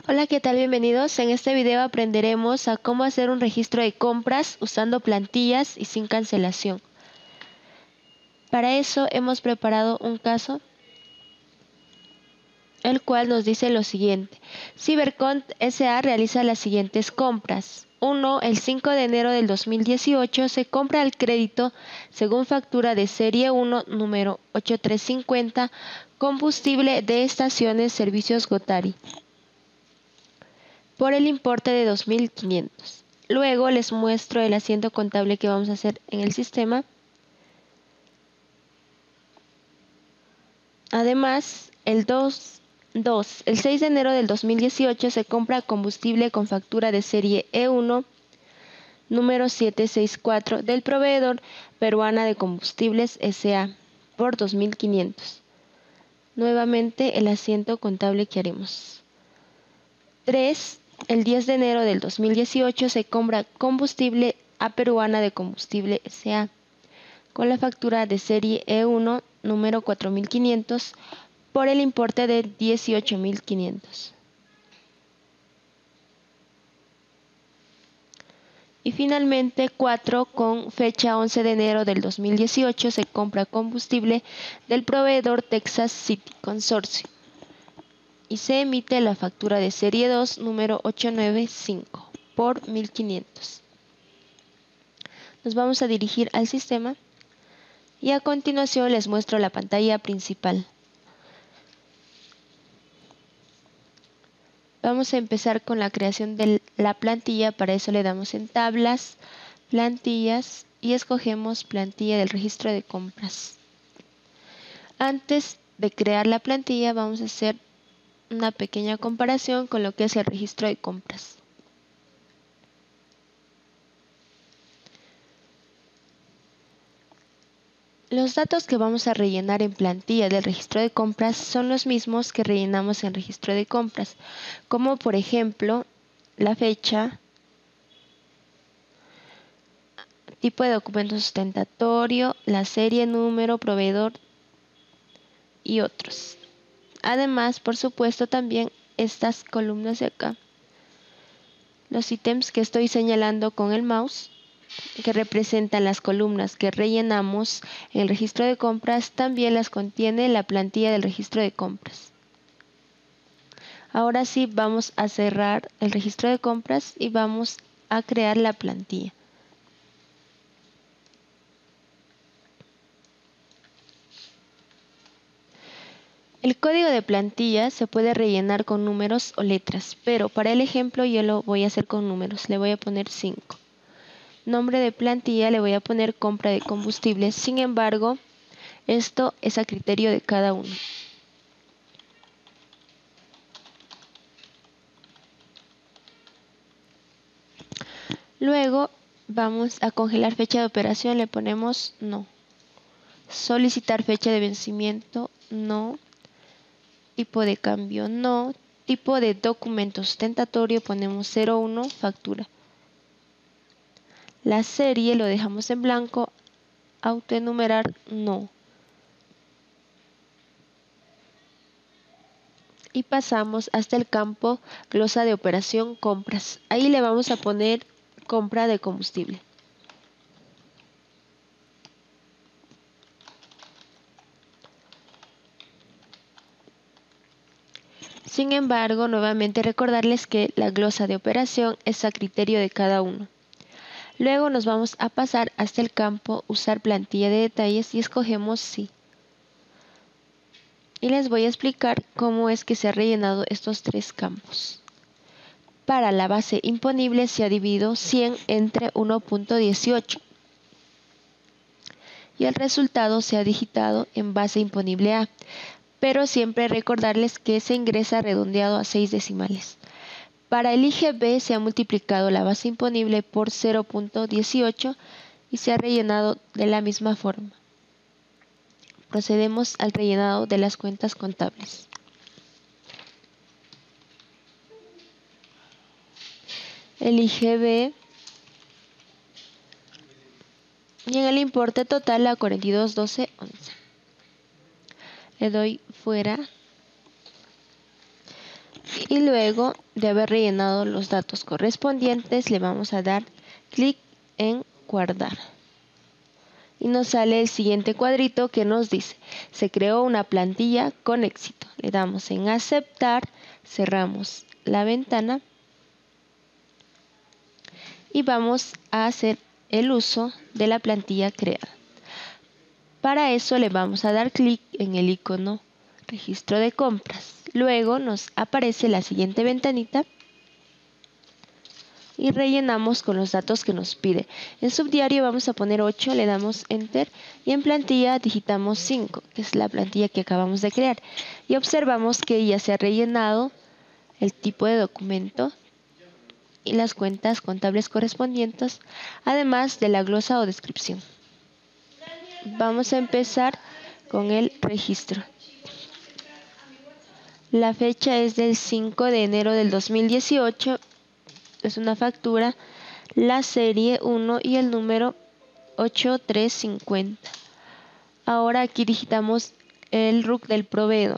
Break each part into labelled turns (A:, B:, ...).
A: Hola, ¿qué tal? Bienvenidos. En este video aprenderemos a cómo hacer un registro de compras usando plantillas y sin cancelación. Para eso hemos preparado un caso, el cual nos dice lo siguiente. Cybercont S.A. realiza las siguientes compras. 1. El 5 de enero del 2018 se compra al crédito según factura de serie 1, número 8350, combustible de estaciones Servicios Gotari, por el importe de 2.500. Luego les muestro el asiento contable que vamos a hacer en el sistema. Además, el 6 de enero del 2018 se compra combustible con factura de serie E1, número 764, del proveedor Peruana de Combustibles S.A. por 2.500. Nuevamente el asiento contable que haremos. 3. El 10 de enero del 2018 se compra combustible a Peruana de Combustible S.A. con la factura de serie E1, número 4.500, por el importe de 18.500. Y finalmente, 4. Con fecha 11 de enero del 2018 se compra combustible del proveedor Texas City Consorcio y se emite la factura de serie 2, número 895, por 1.500. Nos vamos a dirigir al sistema y a continuación les muestro la pantalla principal. Vamos a empezar con la creación de la plantilla. Para eso le damos en tablas, plantillas y escogemos plantilla del registro de compras. Antes de crear la plantilla vamos a hacer una pequeña comparación con lo que es el registro de compras. Los datos que vamos a rellenar en plantilla del registro de compras son los mismos que rellenamos en registro de compras, como por ejemplo la fecha, tipo de documento sustentatorio, la serie, número, proveedor y otros. Además, por supuesto, también estas columnas de acá, los ítems que estoy señalando con el mouse, que representan las columnas que rellenamos en el registro de compras, también las contiene la plantilla del registro de compras. Ahora sí, vamos a cerrar el registro de compras y vamos a crear la plantilla. El código de plantilla se puede rellenar con números o letras, pero para el ejemplo yo lo voy a hacer con números. Le voy a poner 5. Nombre de plantilla le voy a poner compra de combustible. Sin embargo, esto es a criterio de cada uno. Luego vamos a congelar fecha de operación. Le ponemos no. Solicitar fecha de vencimiento, no. Tipo de cambio, no. Tipo de documento sustentatorio, ponemos 01, factura. La serie lo dejamos en blanco. Autoenumerar, no. Y pasamos hasta el campo glosa de operación compras. Ahí le vamos a poner compra de combustible. Sin embargo, nuevamente recordarles que la glosa de operación es a criterio de cada uno. Luego nos vamos a pasar hasta el campo usar plantilla de detalles y escogemos sí. Y les voy a explicar cómo es que se han rellenado estos tres campos. Para la base imponible se ha dividido 100 entre 1.18 y el resultado se ha digitado en base imponible A, pero siempre recordarles que se ingresa redondeado a 6 decimales. Para el IGB se ha multiplicado la base imponible por 0.18 y se ha rellenado de la misma forma. Procedemos al rellenado de las cuentas contables. El IGB y en el importe total a 42.12.11. Le doy fuera. Y luego de haber rellenado los datos correspondientes, le vamos a dar clic en guardar. Y nos sale el siguiente cuadrito que nos dice: se creó una plantilla con éxito. Le damos en aceptar, cerramos la ventana y vamos a hacer el uso de la plantilla creada. Para eso le vamos a dar clic en el icono registro de compras. Luego nos aparece la siguiente ventanita y rellenamos con los datos que nos pide. En subdiario vamos a poner 8, le damos enter y en plantilla digitamos 5, que es la plantilla que acabamos de crear. Y observamos que ya se ha rellenado el tipo de documento y las cuentas contables correspondientes, además de la glosa o descripción. Vamos a empezar con el registro. La fecha es del 5 de enero del 2018, es una factura, la serie 1 y el número 8350. Ahora aquí digitamos el RUC del proveedor.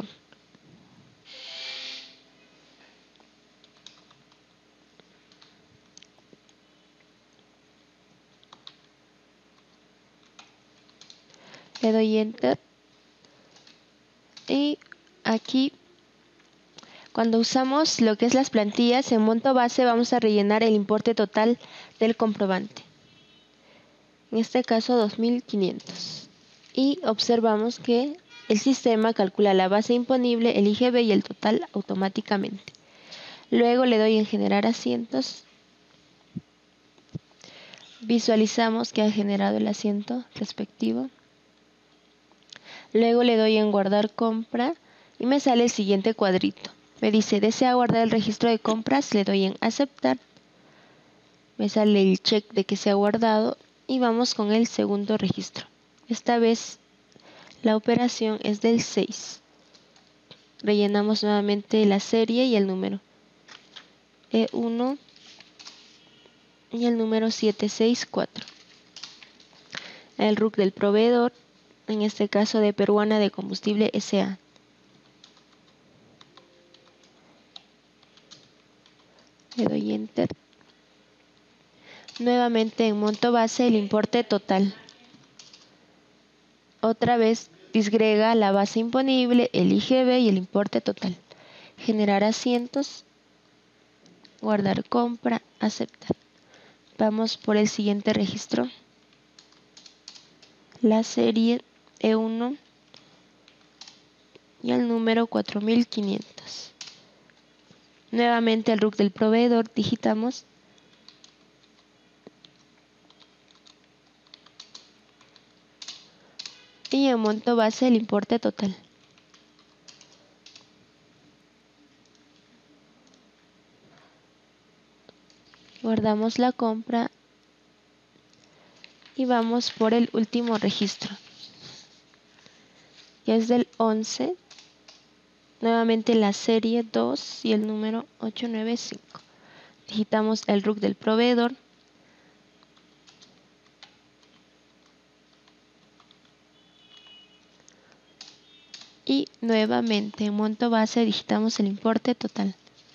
A: Le doy enter y aquí cuando usamos lo que es las plantillas, en monto base vamos a rellenar el importe total del comprobante, en este caso 2500, y observamos que el sistema calcula la base imponible, el IGB y el total automáticamente. Luego le doy en generar asientos. Visualizamos que ha generado el asiento respectivo. Luego le doy en guardar compra y me sale el siguiente cuadrito. Me dice: desea guardar el registro de compras, le doy en aceptar. Me sale el check de que se ha guardado y vamos con el segundo registro. Esta vez la operación es del 6. Rellenamos nuevamente la serie y el número E1 y el número 764. El RUC del proveedor, en este caso de Peruana de Combustible S.A. Le doy enter. Nuevamente en monto base el importe total. Otra vez disgrega la base imponible, el IGB y el importe total. Generar asientos, guardar compra, aceptar. Vamos por el siguiente registro. La serie E1 y el número 4500. Nuevamente el RUC del proveedor, digitamos y en monto base el importe total. Guardamos la compra y vamos por el último registro, que es del 11. Nuevamente la serie 2 y el número 895. Digitamos el RUC del proveedor. Y nuevamente en monto base digitamos el importe total.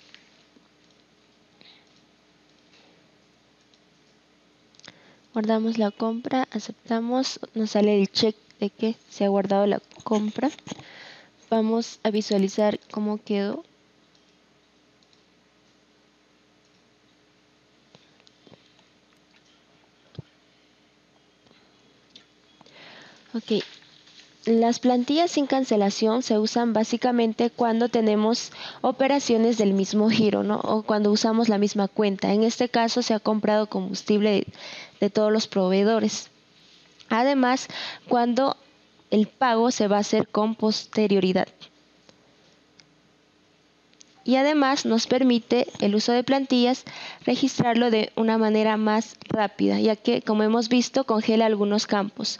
A: Guardamos la compra, aceptamos, nos sale el check de que se ha guardado la compra. Vamos a visualizar cómo quedó. Ok, las plantillas sin cancelación se usan básicamente cuando tenemos operaciones del mismo giro, ¿no? O cuando usamos la misma cuenta. En este caso se ha comprado combustible de todos los proveedores. Además, cuando el pago se va a hacer con posterioridad. Y además nos permite el uso de plantillas registrarlo de una manera más rápida, ya que, como hemos visto, congela algunos campos.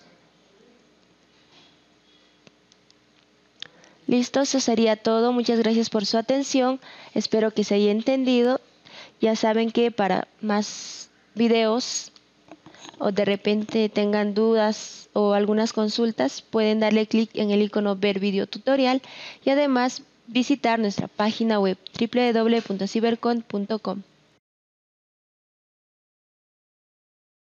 A: Listo, eso sería todo. Muchas gracias por su atención. Espero que se haya entendido. Ya saben que para más videos o de repente tengan dudas o algunas consultas, pueden darle clic en el icono ver video tutorial y además visitar nuestra página web www.cibercon.com.